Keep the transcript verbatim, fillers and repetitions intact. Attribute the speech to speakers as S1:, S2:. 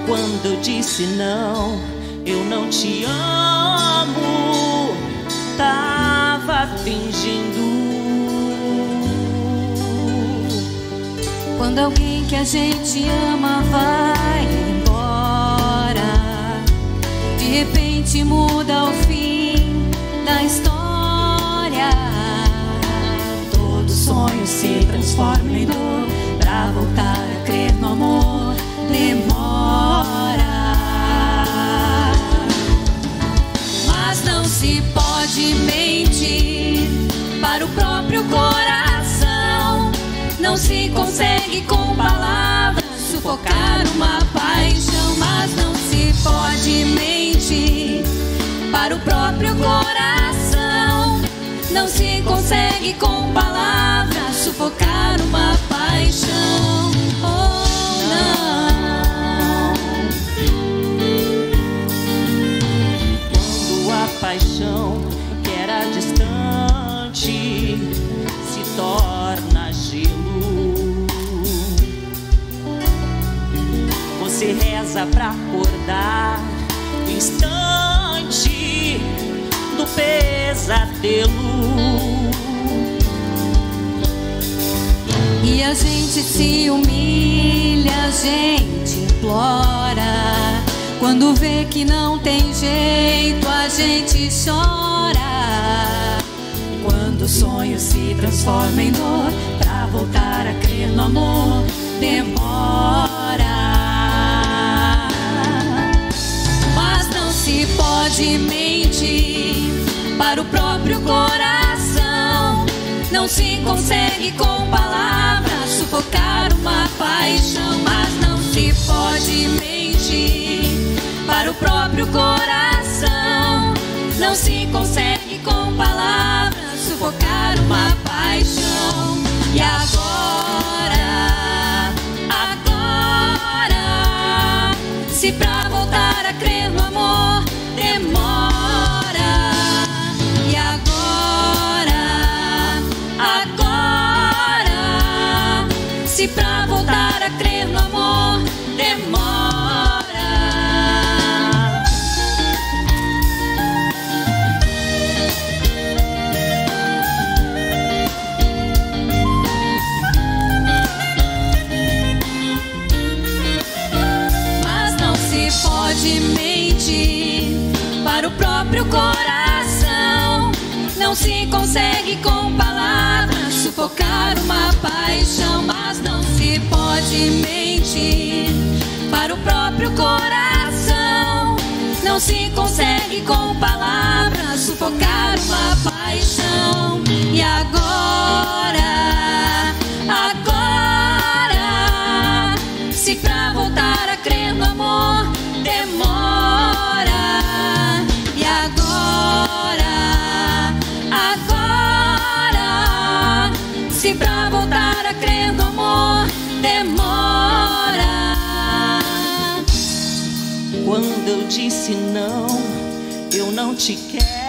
S1: Quando eu disse não, eu não te amo, tava fingindo.
S2: Quando alguém que a gente ama vai embora, de repente muda o fim da história. Todo sonho se transforma em dor, pra voltar a crer no amor demora. Mas não se pode mentir para o próprio coração. Não se consegue com palavras sufocar uma paixão. Mas não se pode mentir para o próprio coração. Não se consegue com palavras sufocar uma paixão. Oh, não.
S1: Quando a paixão que era distante se torna gelo, você reza pra acordar no instante do pesadelo.
S2: E a gente se humilha, a gente implora. Quando vê que não tem jeito, a gente chora. Quando o sonho se transforma em dor, pra voltar a crer no amor demora. Mas não se pode mentir para o próprio coração. Não se consegue com palavras sufocar uma paixão. Mas não se pode mentir para o próprio coração. Não se consegue com palavras sufocar uma paixão. E agora, agora, se pra voltar a crer no amor demora. E agora, agora, se pra voltar a crer no amor demora. Pode mentir para o próprio coração. Não se consegue com palavras sufocar uma paixão. Mas não se pode mentir para o próprio coração. Não se consegue com palavras sufocar uma paixão. E agora, agora, se pra voltar a crer no amor demora. E agora, agora, se pra voltar a crer no amor demora.
S1: Quando eu disse não, eu não te quero,